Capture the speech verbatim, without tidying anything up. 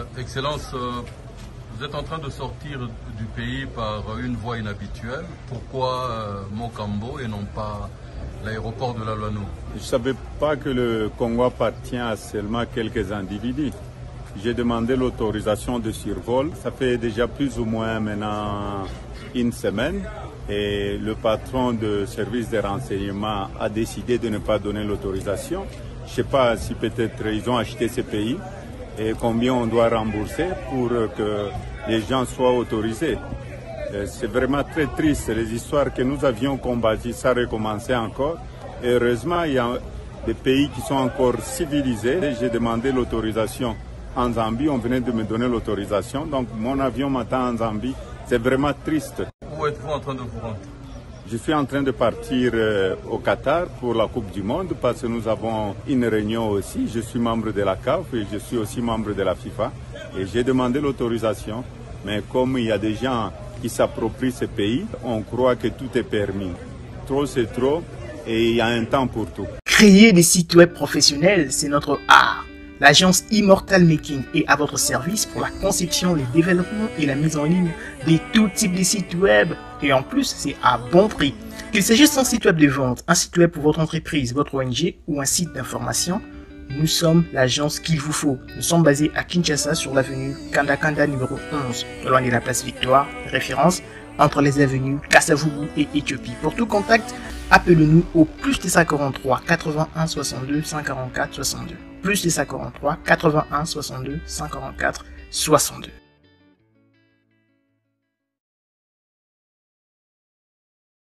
Excellence, euh, vous êtes en train de sortir du pays par une voie inhabituelle. Pourquoi euh, Mokambo et non pas l'aéroport de Lalano? Je ne savais pas que le Congo appartient à seulement quelques individus. J'ai demandé l'autorisation de survol. Ça fait déjà plus ou moins maintenant une semaine. Et le patron de service de renseignement a décidé de ne pas donner l'autorisation. Je ne sais pas si peut-être ils ont acheté ces pays et combien on doit rembourser pour que les gens soient autorisés. C'est vraiment très triste. Les histoires que nous avions combattues, ça recommençait encore. Et heureusement, il y a des pays qui sont encore civilisés. J'ai demandé l'autorisation en Zambie. On venait de me donner l'autorisation. Donc mon avion m'attend en Zambie. C'est vraiment triste. Où êtes-vous en train de vous rendre? Je suis en train de partir euh, au Qatar pour la Coupe du Monde parce que nous avons une réunion aussi. Je suis membre de la C A F et je suis aussi membre de la FIFA. Et j'ai demandé l'autorisation. Mais comme il y a des gens qui s'approprient ce pays, on croit que tout est permis. Trop c'est trop et il y a un temps pour tout. Créer des sites web professionnels, c'est notre art. L'agence Immortal Making est à votre service pour la conception, le développement et la mise en ligne de tout type de sites web. Et en plus, c'est à bon prix. Qu'il s'agisse d'un site web de vente, un site web pour votre entreprise, votre O N G ou un site d'information, nous sommes l'agence qu'il vous faut. Nous sommes basés à Kinshasa sur l'avenue Kanda Kanda numéro onze, loin de la place Victoire, référence entre les avenues Kasavubu et Éthiopie. Pour tout contact, appelez-nous au plus deux cent quarante-trois quatre-vingt-un soixante-deux cent quarante-quatre soixante-deux. Plus deux cent quarante-trois quatre-vingt-un soixante-deux cent quarante-quatre soixante-deux.